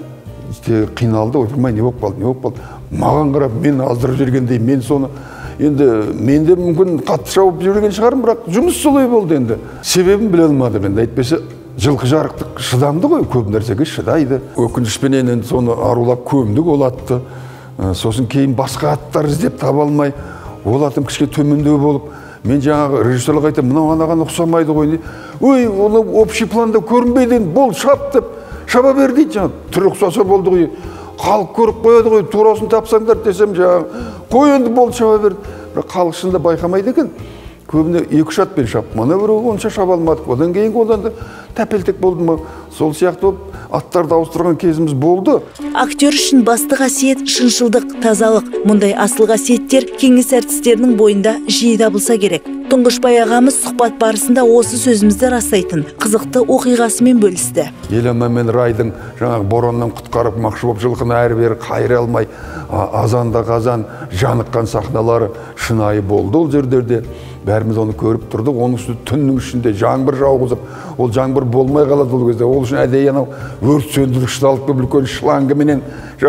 қиналды, ойпырмай, не болып қалды. Маған қарап, мен аздырып жүргендей, мен соны, енді мен де мүмкін қатты шауып жүрген шығарым, бірақ жұмыс солай болды енді. Себебін біле алмадым енді, әйтпесе жылқы жарықтық шыдамды ғой, көп нәрсеге шыдайды. Өкінішпенен енді соны арулап көмдік ол атты. Сосын кейін басқа аттар іздеп таба алмай, ол атым кішке төмендеу болып, мен жаңағы режиссерлік айтам, мынау анаған ұқсамайды ғой. Ой, оны общий планда көрінбейді, бол шап деп, шаба бер дейді жаңағы, түрі ұқсаса болды ғой. Халық көріп қояды ғой, турасын тапсаңдар десем жаңағы, қой енді бол шаба бер. Бірақ халық шынында байқамайды екен. Көбіне 2-3 атпен шап, мана бір онша шаба алмадық. Одан кейін одан да тәпелтек болды ма, сол сияқты болып аттарды ауыстырған кезіміз болды. Актер үшін басты қасиет шыншылдық, тазалық. Мұндай асыл қасиеттер кеңес әртістерінің бойында жиі табылса керек. Тұңғышбай ағамыз сұхбат барысында осы сөзімізді растайтын қызықты оқиғасымен бөлісті. Елама мен Райдың жаңағы бораннан құтқарып мақшы болып жылқыны әрі-бері қайыра алмай, азанда қазан жаныққан сахналары шынайы болды ол жердерде. Бәріміз оны көріп тұрдық, оның үстінде түннің ішінде жаңбыр жауғызып, ол жаңбыр болмай қалады ол кезде. Ол үшін әдейі анау өрт сөндіргішті алып келіп үлкен шлангыменен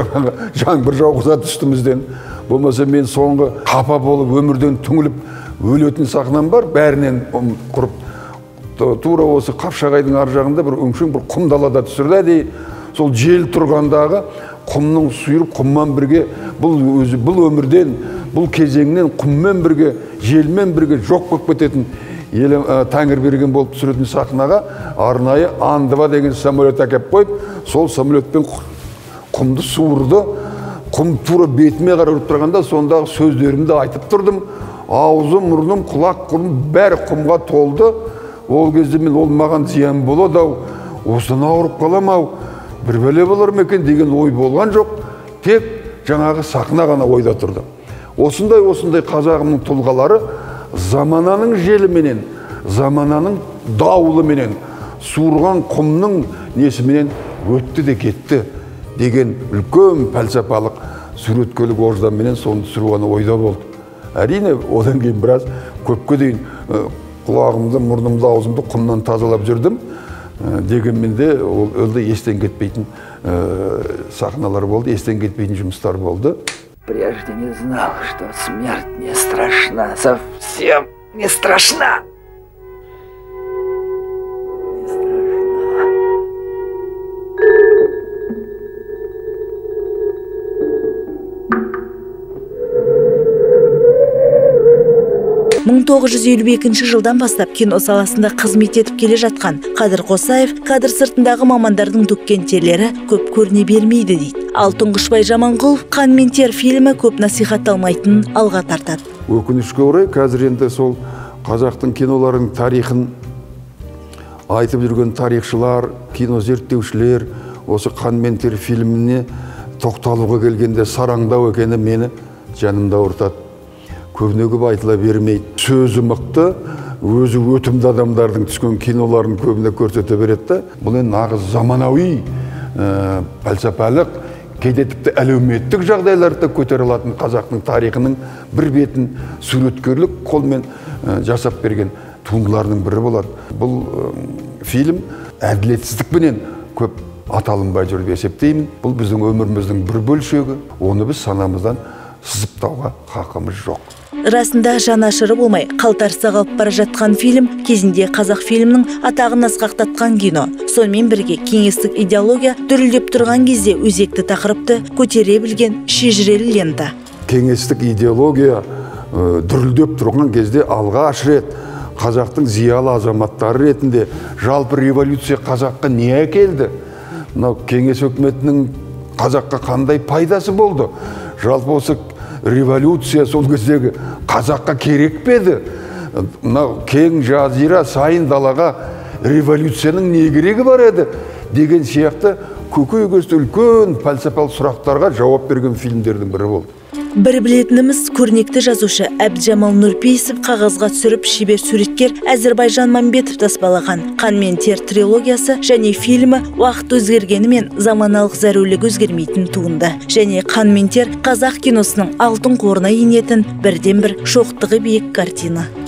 жаңбыр жауғызады үстімізден. Болмаса мен соңғы қапа болып өмірден түңіліп өлетін сахнам бар, бәрінен құрып. Тура осы Қапшағайдың ар жағында бір өңшең бір құм далада түсірді әдейі. Сол жел тұрғандағы құмның сұйырып, құммен бірге бұл өмірден, бұл кезеңнен құммен бірге, желмен бірге жоқ болып кететін Тәңірберген болып түсіретін сахнаға арнайы Андыва деген самолет әкеп қойып, сол самолетпен құмды суырды. Құм тура бетіме қарап тұрғанда сондағы сөздерімді айтып тұрдым. Аузым, мұрным, құлақ, құрым бәрі құмға толды. Ол кезде мен ол маған зиян болады ау, осыдан ауырып қалам ау, бір бәле болар ма екен деген ой болған жоқ. Тек жаңағы сахна ғана ойда тұрды. Осындай қазағымның тұлғалары замананың желіменен, замананың дауылыменен, суырған құмның несіменен өтті де кетті деген үлкен пәлсапалық суреткерлік ожданменен соны түсіруге ойда болды. Әрине, одан кейін біраз көпке дейін құлағымды, мұрнымды, аузымды құмнан тазалап жүрдім. Дегенмен де ол естен кетпейтін сахналар болды, естен кетпейтін жұмыстар болды. Прежде не знал, что смерть не страшна, совсем не страшна. 1952 жылдан бастап кино саласында қызмет етіп келе жатқан Қадыр Қосаев кадр сыртындағы мамандардың төккен терлері көп көріне бермейді дейді. Ал Тұңғышбай Жаманқұлов «Қан мен тер» фильмі көп насихатталмайтынын алға тартады. Өкінішке орай қазір енді сол қазақтың киноларының тарихын айтып жүрген тарихшылар, кино зерттеушілер осы «Қан мен тер» фильміне тоқталуға келгенде сараңдау екені мені жанымда ауыртады. Көбіне көп айтыла бермейді. Сөзі мықты, өзі өтімді адамдардың түскен киноларын көбіне көрсете береді. Бұл нағыз заманауи, пәлсапалық, кейде тіпті әлеуметтік жағдайларда көтере алатын қазақтың тарихының бір бетін суреткерлік қолмен жасап берген туындылардың бірі болады. Бұл фильм әділетсіздікпенен көп аталынбай жүр деп есептеймін. Бұл біздің өміріміздің бір бөлшегі. Оны біз санамыздан сызыптауға хақымыз жоқ. Расында жанашыры болмай, қалтарса қалып бара жатқан фильм кезінде қазақ фильмнің атағын асқақтатқан кино. Сонымен бірге кеңестік идеология дүрілдеп тұрған кезде өзекті тақырыпты көтере білген шежірелі лента. Кеңестік идеология дүрілдеп тұрған кезде алғаш рет қазақтың зиялы азаматтары ретінде жалпы революция қазаққа не әкелді? Кеңес өкіметінің қазаққа қандай пайдасы болды? Жалпы осы революция сол кездегі қазаққа керек педі? Кең жазира сайын далаға революцияның не керегі бар еді? Деген сияқты көкейкесті үлкен пәлсапалық сұрақтарға жауап берген фильмдердің бірі болды. Бір білетініміз көрнекті жазушы Әбдіжамал Нұрпейісов қағазға түсіріп шебер суреткер Әзірбайжан Мамбетов таспалаған «Қан мен тер» трилогиясы және фильмі уақыт өзгергенімен заманалық зәрулік өзгермейтін туынды. Және «Қан мен тер» қазақ киносының алтын қорына енетін бірден бір шоқтығы биік картина.